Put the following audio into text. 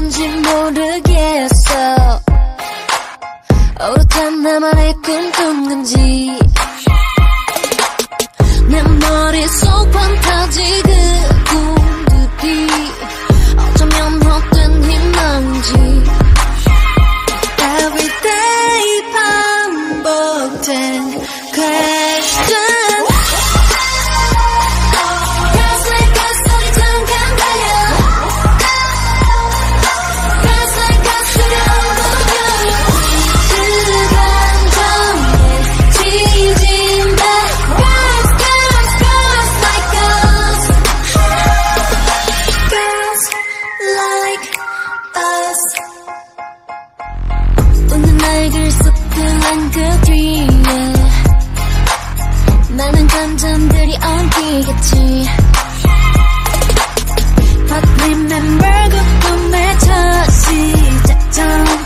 건지 모르겠어. 오롯한 나만의 꿈꾼 건지. 내 머릿속 판타지 그 꿈들이 어쩌면 헛된 희망인지. Everyday 반복된 question. 웃는 날들 쏟아낸 그 뒤에 많은 감정들이 엉키겠지. But remember 그 꿈의 첫 시작점